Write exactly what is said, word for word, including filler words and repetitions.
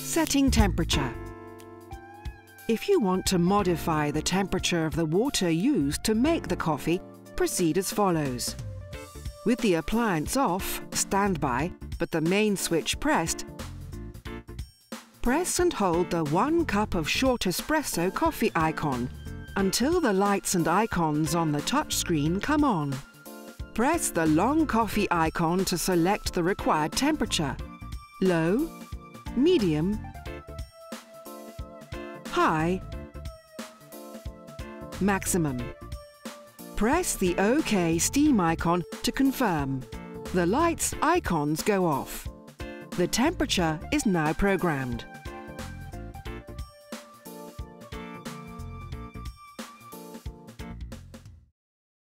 Setting temperature. If you want to modify the temperature of the water used to make the coffee, proceed as follows. With the appliance off, stand by, but the main switch pressed, press and hold the one cup of short espresso coffee icon until the lights and icons on the touchscreen come on. Press the long coffee icon to select the required temperature: low, medium, high, maximum. Press the OK steam icon to confirm. The lights icons go off. The temperature is now programmed.